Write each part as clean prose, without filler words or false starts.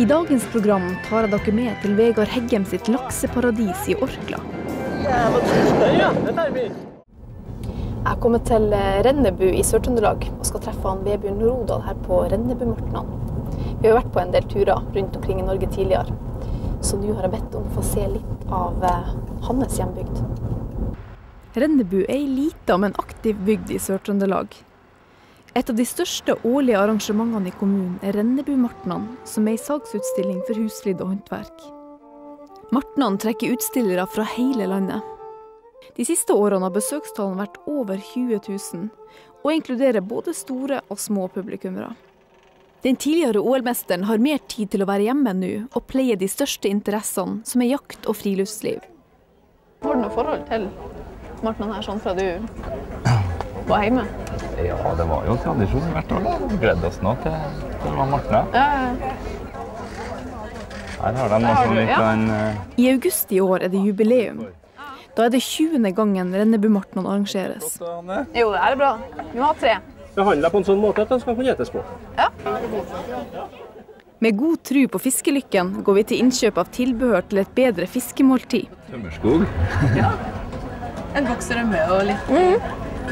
I dagens program tar jeg dere med til Vegard Heggem sitt lakseparadis i Orkla. Jeg kommer til Rennebu i Sør-Trøndelag og skal treffe han Vebjørn Rodal her på Rennebu-martnan. Vi har vært på en del turer rundt omkring i Norge tidligere, så nå har jeg bedt om å få se litt av hans hjembygd. Rennebu er en liten, men aktiv bygd i Sør-Trøndelag. Et av de største årlige arrangementene i kommunen er Rennebu-martnan, som er en salgsutstilling for husflid og håndverk. Martnan trekker utstillere fra hele landet. De siste årene har besøkstallen vært over 20 000, og inkluderer både store og små publikummere. Den tidligere OL-mesteren har mer tid til å være hjemme nå, og pleier de største interessene, som er jakt og friluftsliv. Har du noe forhold til martnan her, sånn fra du var hjemme? Ja, det var jo tradisjon hvert år. Vi gledde oss nå til det var martnan. Ja. Her har de noe sånn litt I august i år er det jubileum. Da er det 20. gangen Rennebu-martnan arrangeres. Jo, det er bra. Vi må ha 3. Behandlet på en sånn måte at den skal kunne gjetes på. Ja. Med god tro på fiskelykken går vi til innkjøp av tilbehør til et bedre fiskemåltid. tømmerskog. Ja. En vokserømme og litt.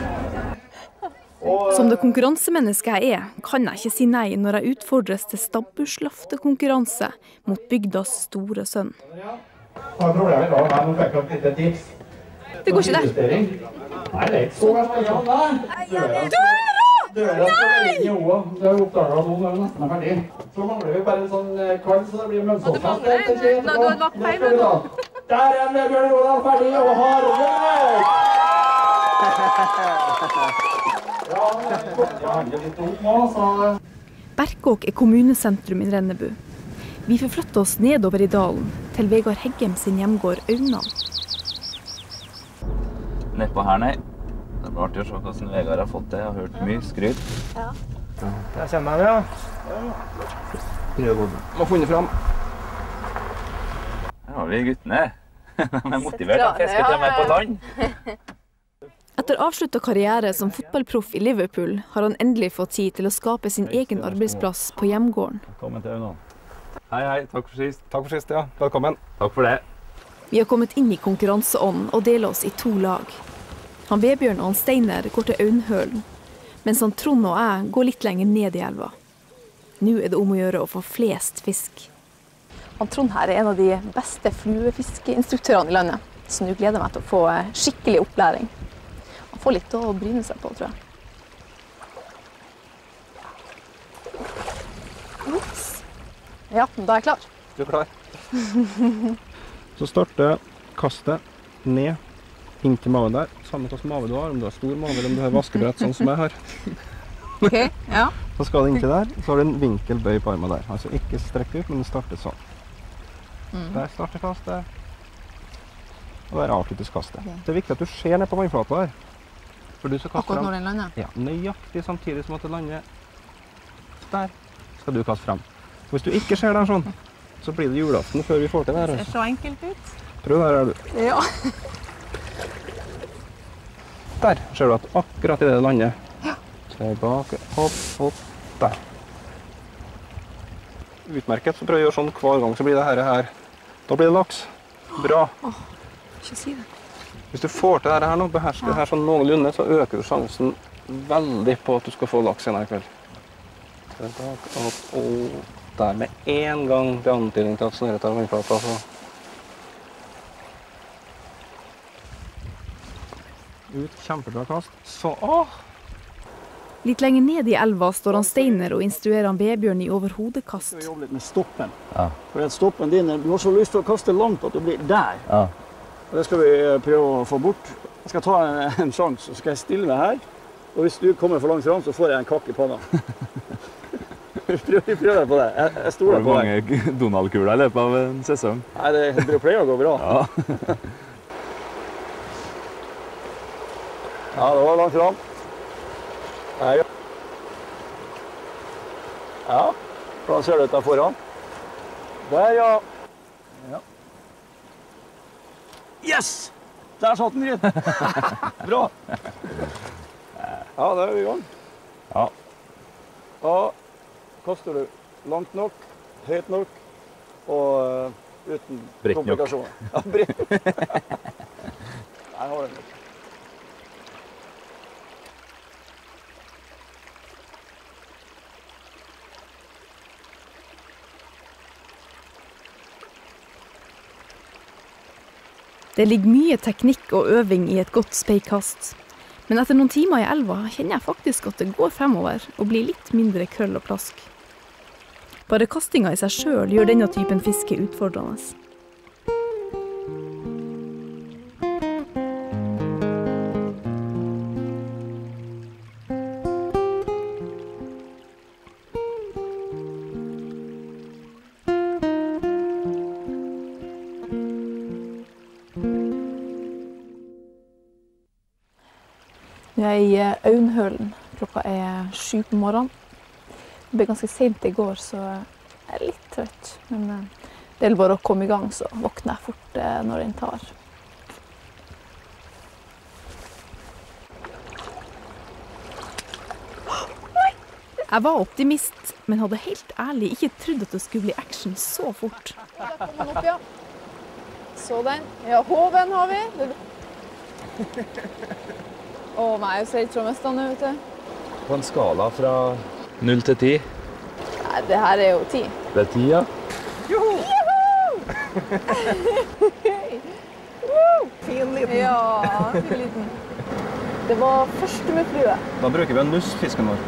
Som det konkurransemennesket jeg er, kan jeg ikke si nei når jeg utfordres til stabbuslaftekonkurranse mot bygdas store sønn. Har problemer da, men nå fikk jeg et lite tips. Det går ikke der. Nei, det er ikke så verst. Døra skal inn i oa. Det har vi oppdaget at noen er nesten ferdig. Så mangler vi bare en sånn kall, så det blir mønnsoppfest. Du hadde lagt feil med noe. Der er Vebjørn Rodal ferdig og har vunnet! Ja, jeg handler litt opp nå, så... Berkåk er kommunesentrum i Rennebu. Vi forflytter oss nedover i dalen, til Vegard Heggem sin hjemgård Aunan. Nedpå her, nei. Det blir artig å se hvordan Vegard har fått det. Jeg har hørt mye skryt. Ja. Jeg kjenner det, ja. Må funnet fram. Her har vi guttene. De er motivert å fiske til meg på land. Etter avsluttet karriere som fotballproff i Liverpool har han endelig fått tid til å skape sin egen arbeidsplass på hjemgården. Velkommen til Aunan. Hei, takk for sist. Takk for sist, ja. Velkommen. Takk for det. Vi har kommet inn i konkurranseånd og deler oss i 2 lag. Han Vebjørn og han Steiner går til Aunhølen, mens han Trond og jeg går litt lenger ned i elva. Nå er det om å gjøre å få flest fisk. Han Trond her er en av de beste fluefiskeinstruktørene i landet, så nå gleder jeg meg til å få skikkelig opplæring. Han får litt å bryne seg på, tror jeg. Ups. Ja, da er jeg klar. Du er klar. Så starter kastet ned, inn til maven der. Samme hvilken mave du har, om du har stor mave eller om du har vaskebrett, sånn som jeg har. Ok, ja. Så skal det inntil der, så har du en vinkelbøy på armen der. Altså ikke strekk ut, men starte sånn. Der starter kastet. Og der avsluttes kastet. Okay. Det er viktig at du ser ned på vannflata der. For du skal kaste akkurat når den lander? Ja, nøyaktig samtidig som at det lander. Der skal du kaste frem. Hvis du ikke ser den sånn, så blir det julaften før vi får til det her. Det ser så enkelt ut. Prøv der, er du. Ja. Der ser du at akkurat i det lander. Ja. Tilbake, hopp, hopp, der. Utmerket, så prøv å gjøre sånn hver gang, så blir det her. Da blir det laks. Bra. Ikke si det. Hvis du får til dette her nå, behersker det her sånn noenlunde, så øker du sjansen veldig på at du skal få laks igjen her i kveld. Tilbake, hopp, og der med en gang til antydning til at sånn her tar vannflata, så... Ut, kjempebra kast. Så, Litt lenger ned i elva står han Steiner og instruerer han Vebjørn i overhodekast. Vi jobber litt med stoppen. Ja. For at stoppen din, du har så lyst til å kaste langt at du blir der. Ja. Og det skal vi prøve å få bort. Jeg skal ta en sjanse, så skal jeg stille meg her. Og hvis du kommer for langt fram, så får jeg en kakk i panna. Vi prøver på det. Jeg stoler på deg. Hvor mange Donald-kuler i løpet av en sesong? Nei, det pleier å gå bra. Ja. Ja, det var langt fram. Her. Ja, hvordan ser det ut der foran? Der, ja. Ja. Yes! Der satt den greit. Bra. Ja, da er vi i gang. Ja. Da kaster du langt nok, høyt nok og uten Bredt nok. komplikasjoner. Ja, bredt. Her har du den. Det ligger mye teknikk og øving i et godt speikast. Men etter noen timer i elva kjenner jeg faktisk at det går fremover og blir litt mindre krøll og plask. Bare kastinga i seg selv gjør denne typen fiske utfordrende. Nå er jeg i Aunhølen. Klokka er 7 på morgenen. Det ble ganske sent i går, så jeg er litt trøtt. Men det er bare å komme i gang, så våkner jeg fort når den tar. Jeg var optimist, men hadde helt ærlig ikke trodd at det skulle bli action så fort. Der kom den opp, ja. Så den. Ja, hoven har vi. Å nei, jeg ser ikke så mest nå, vet du. På en skala fra 0 til 10. Nei, det her er jo 10. Det er 10, ja. Joho! Fin liten. Ja, fin liten. Det var første med flue. Da bruker vi en nuss, fisken vår.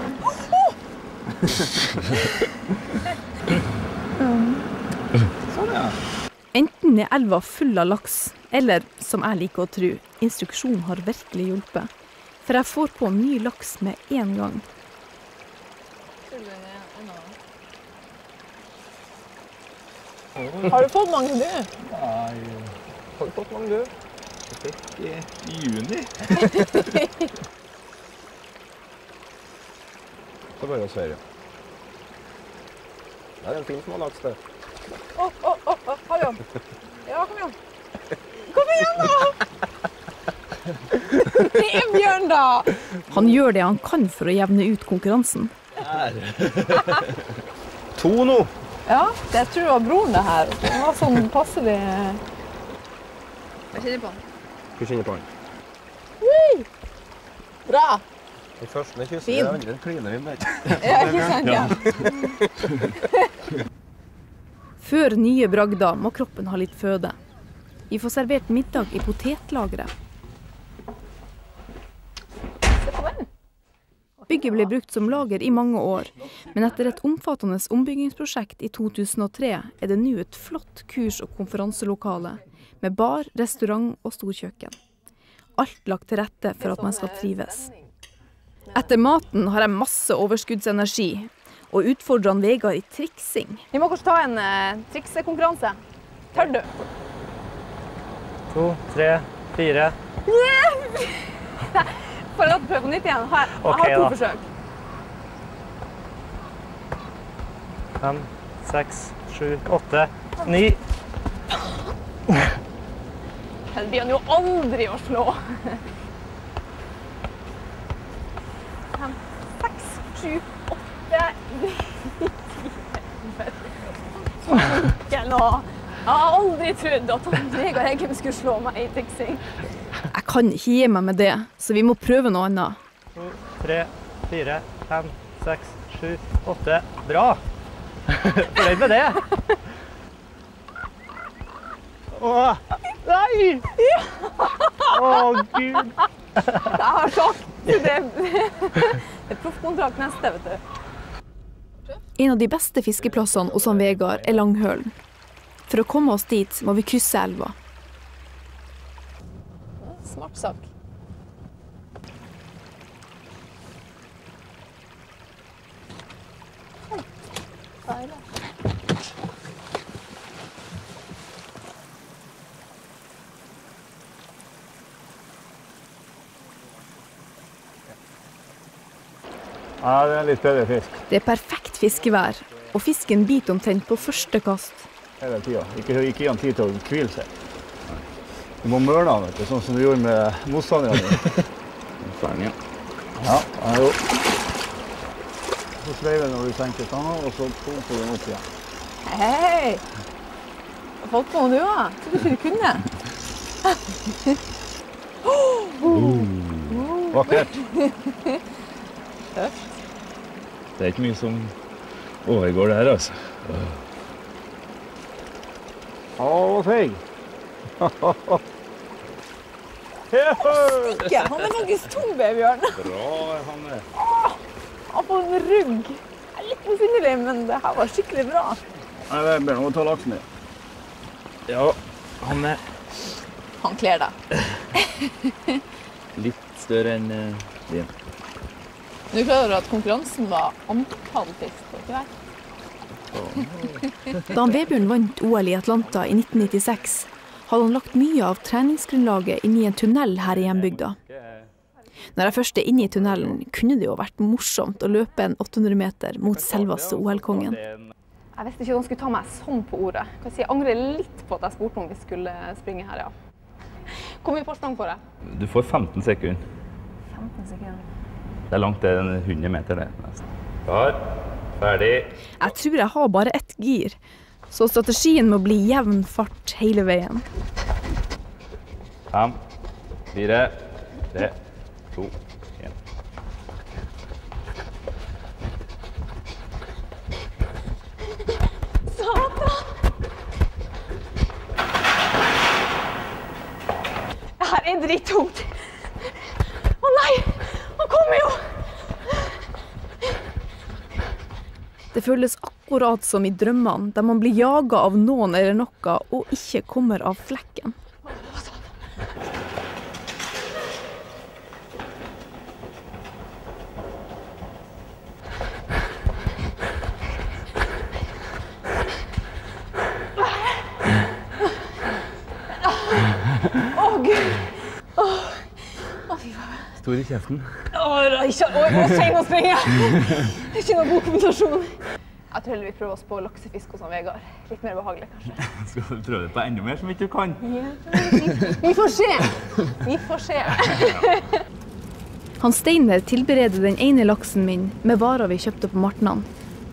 Sånn, ja. Enten er elva full av laks, eller, som jeg liker å tro, instruksjon har virkelig hjulpet. For jeg får på ny laks med en gang. Har du fått mange, du? Nei, har du fått mange, du? Jeg fikk i juni. Så bare å sverige. Det er en fin smålaks, det. Hallo. Ja, kom igjen. Kom igjen da! Det er Bjørn da! Han gjør det han kan for å jevne ut konkurransen. 2 nå. Ja, det tror jeg var broren det her. Det var sånn passelig... Jeg kjenner på han. Du kjenner på den. Bra! Den første kysser Fin. det andre kliner vi med. Ja, ikke sant, ja. Før nye bragder må kroppen ha litt føde. Vi får servert middag i potetlageret. Bygget ble brukt som lager i mange år, men etter et omfattende ombyggingsprosjekt i 2003 er det nå et flott kurs- og konferanselokale, med bar, restaurant og storkjøkken. Alt lagt til rette for at man skal trives. Etter maten har jeg masse overskuddsenergi, og utfordrer han Vegard i triksing. Vi må kanskje ta en triksekonkurranse. Tør du? 2, 3, 4. For å prøve på nytt igjen. Jeg har 2 forsøk. 5, 6, 7, 8, 9. Det blir han jo aldri å slå. 5, 6, 7, 8, 9, 10. Jeg har aldri trodd at Vegard Eggum skulle slå meg i triksing. Jeg kan ikke gi meg med det, så vi må prøve noe annet. 2, 3, 4, 5, 6, 7, 8. Bra! Fornøyd med det? Åh, nei! Åh, Gud! Jeg har sagt det er proffkontrakt neste, vet du. En av de beste fiskeplassene hos han Vegard er Langhølen. For å komme oss dit må vi krysse elva. Smart sak. Ja, det er litt bedre fisk. Det er perfekt fiskevær, og fisken biter omtrent på første kast. Hele tiden. Ikke gi han tid til å hvile seg. Du må mørne han, vet du, sånn som du gjorde med motstanderne. Ferdig, ja. Ja, jo. Så sveiver når du senker stanga, og så pumper du den opp igjen. Hei! Folk på du også. Tror du ikke kunne? Vakkert. Tøft. Det er ikke mye som overgår det her, altså. Feg. Stikke! Han er faktisk tung, babybjørn. Bra, Hanne. Han får en rugg. Jeg er litt misunnelig, men det her var skikkelig bra. Nei, det blir noe å ta laksen i. Ja, Hanne. Han kler deg. Litt større enn din. Du er klar over at konkurransen var antall fisk, ikke vet? Da Vebjørn vant OL i Atlanta i 1996, hadde han lagt mye av treningsgrunnlaget inn i en tunnel her i hjembygda. Når jeg først er inne i tunnelen, kunne det jo vært morsomt å løpe en 800 meter mot selveste OL-kongen. Jeg visste ikke at han skulle ta meg sånn på ordet. Jeg angrer litt på at jeg spurte om vi skulle springe her, ja. Hvor mye forsprang får jeg? Du får 15 sekunder. 15 sekunder. Det er langt, det er 100 meter det. Nesten. Klar, ferdig. Jeg tror jeg har bare ett gir, så strategien må bli jevn fart hele veien. 5, 4, 3, 2, 1. Det her er drittungt. Å nei, han kommer jo! Det føles akkurat som i drømmene, der man blir jaget av noen eller noe og ikke kommer av flekken. Å Gud! Å fy faen. Stor i kjeften. Oi, sen å springe! Det er ikke noen god kombinasjon. Jeg tror heller vi prøver oss på laksefisk hos Vegard. Litt mer behagelig, kanskje. Skal du prøve det på enda mer som ikke du kan? Vi får se! Vi får se. Han Steiner tilbereder den ene laksen min med varer vi kjøpte på martnan.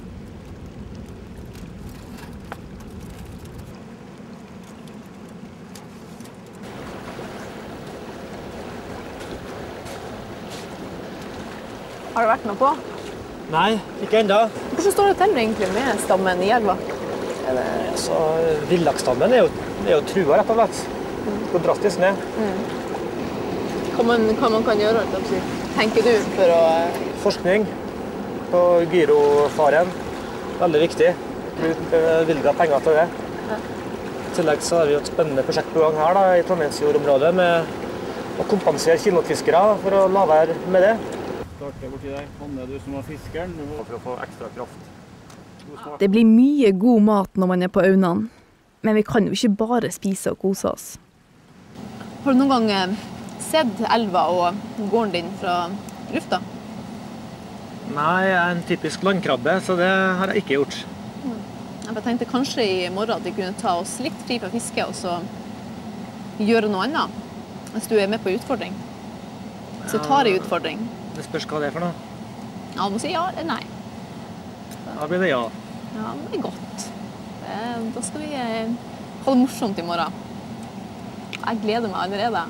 Har det vært noe på? Nei, ikke enda. Hvordan står det til egentlig med stammen i elva? Altså, villaksstammen er jo trua rett og slett. Går drastisk ned. Hva man kan gjøre, tenker du, for å... Forskning på gyrofaren. Veldig viktig. Vi bevilger penger til det. I tillegg så har vi et spennende prosjekt på gang her da, i Trondheimsfjordområdet med å kompensere kinofiskere for å la være med det. Starte borti der. Hanne, du som var fiskeren, du må for å få ekstra kraft. Det blir mye god mat når man er på Aunan, men vi kan jo ikke bare spise og kose oss. Har du noen gang sett elva og gården din fra lufta? Nei, jeg er en typisk landkrabbe, så det har jeg ikke gjort. Jeg tenkte kanskje i morgen at vi kunne ta oss litt fri fra fiske og så gjøre noe annet. Hvis du er med på utfordring. Så tar jeg utfordring. Det spørs hva det er for noe. Ja, du må si ja eller nei. Da blir det ja. Ja, det er godt. Da skal vi ha det morsomt i morgen. Jeg gleder meg allerede.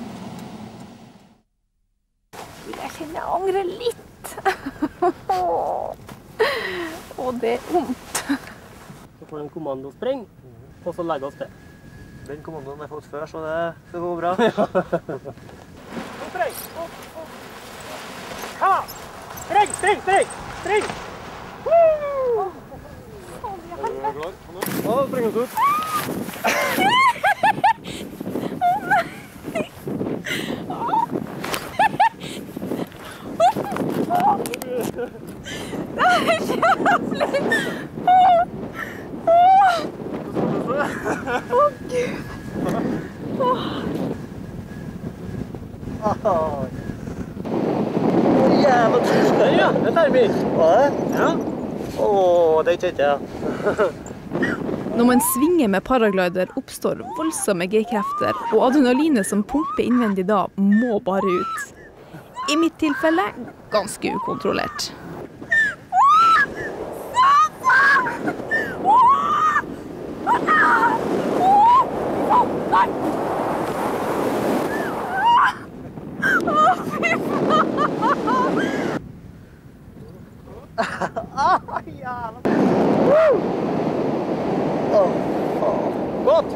Jeg kjenner jeg angrer litt. Og det er vondt. Så får du en kommandospring, og så legger oss det. Den kommandoen har jeg fått før, så det går bra. Spring! Ja! Spring, spring, spring! Spring! Er du klar? Ja, spring oss ut. Det er kjempelig! Å, Gud! Jævla tusen, ja. Det tar vi. Hva er det? Ja. Det kjente jeg. Når man svinger med paraglider oppstår voldsomme G-krefter, og adrenalinet som pumper innvendig da må bare ut. I mitt tilfelle ganske ukontrollert. Godt!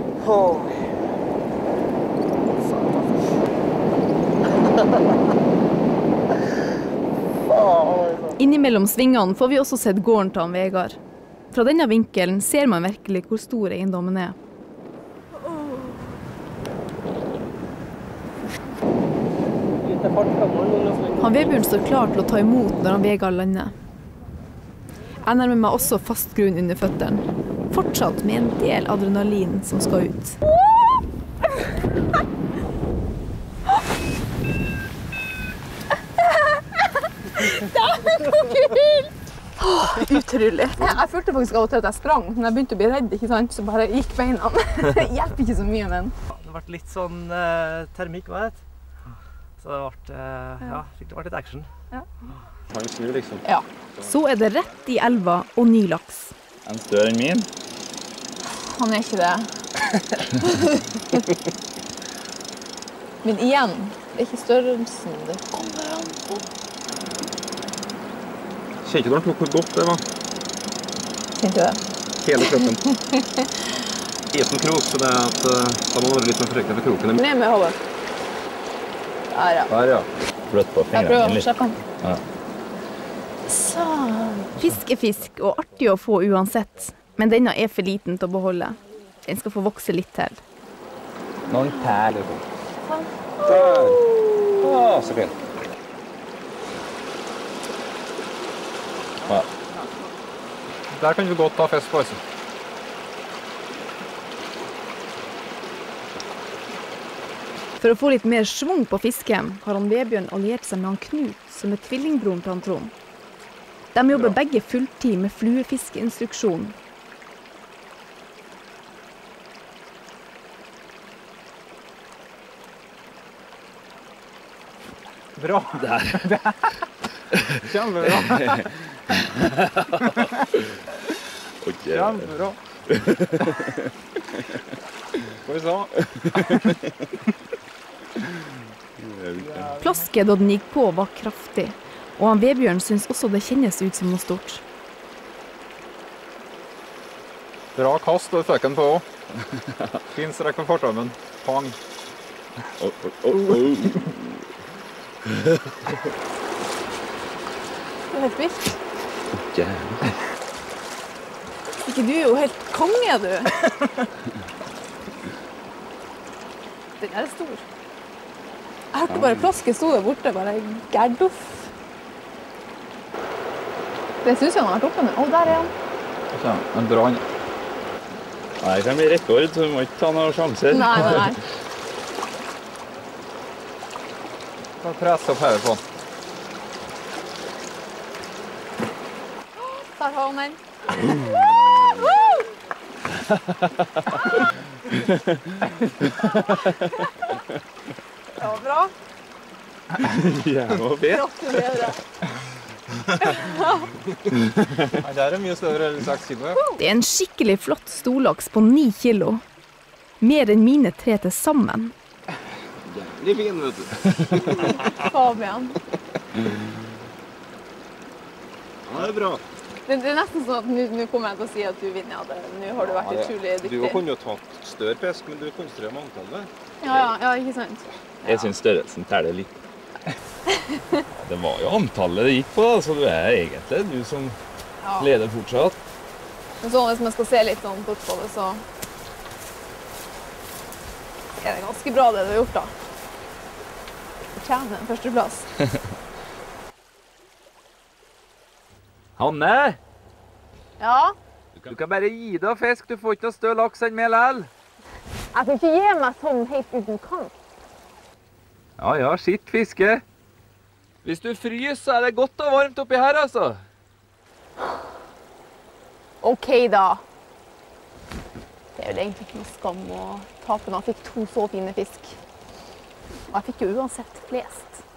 Innimellom svingene får vi også sett gården til han Vegard. Fra denne vinkelen ser man virkelig hvor stor eiendommen er. Han Vebjørn står klar til å ta imot når han Vegard lander. Jeg nærmer meg også fast grunn under føttene. Fortsatt med en del adrenalin som skal ut. Utrolig. Jeg følte faktisk av og til at jeg sprang, men jeg begynte å bli redd, ikke sant? Så bare gikk beina. Det hjelper ikke så mye, men. Det ble litt sånn termikk, vet du. Så det ble litt action. Han snur liksom. Ja. Så er det rett i elva og ny laks. En større enn min. Han er ikke det. Men igjen, det er ikke størrelsen det kommer an på. Kjente du hvor godt det var? Kjente det? Hele kroppen. Eten krok, så det at da må man være litt mer forsiktig med krokene. Ned med hodet. Der, ja. Der, ja. Bløtt på Jeg fingrene. prøver å slippe den. Ja. Sånn. Fisk er fisk, og artig å få uansett. Men denne er for liten til å beholde. Den skal få vokse litt til. Noen perler. Der. Å, så fint. Ja. Der kan du godt ta fisk på. For å få litt mer svung på fisken, har han Vebjørn alliert seg med han Knut, som er tvillingbroren til han Trond. De jobber begge fulltid med fluefiskeinstruksjon. Bra. Der. Kjempebra. Kjempebra. Skal vi se. Plasket da den gikk på var kraftig, og han Vebjørn synes også det kjennes ut som noe stort. Bra kast, og fikk den på også. Fin strekk på fortarmen. Pang. Det er helt vilt. Ikke du er jo helt konge, du. Den er stor. Jeg hørte bare plasket stod der borte, bare gerdoff. Det synes jeg han har vært oppe med. Å, der er han. En bra han. Nei, det kan bli rekord, så vi må ikke ta noen sjanser. Nei. Press opp her på. Der har han den. Det var bra. Ja, det var fint. Gratulerer. Det er mye større enn 6 kilo. Det er en skikkelig flott storlaks på 9 kilo. Mer enn mine 3 til sammen. Litt fin, vet du. Fabian. Ja, det er bra. Det er nesten sånn at nå kommer jeg til å si at du vinner. Ja, nå har du vært utrolig dyktig. Du kunne jo tatt større fisk, men du konstruerer med antallet. Ja, ikke sant? Jeg synes størrelsen teller litt. Det var jo antallet det gikk på, da, så du er egentlig du som leder fortsatt. Men sånn, hvis man skal se litt sånn bort på det, så er det ganske bra det du har gjort, da. Du tjener en førsteplass. Hanne! Ja? Du kan bare gi deg fisk, du får ikke noe større laks enn meg lell. Jeg kan ikke gi meg sånn helt uten kant. Ja, skitt fiske. Hvis du fryser, så er det godt og varmt oppi her, altså. Ok, da. Det er jo egentlig ikke noe skam å tape når jeg fikk 2 så fine fisk. Og jeg fikk jo uansett flest.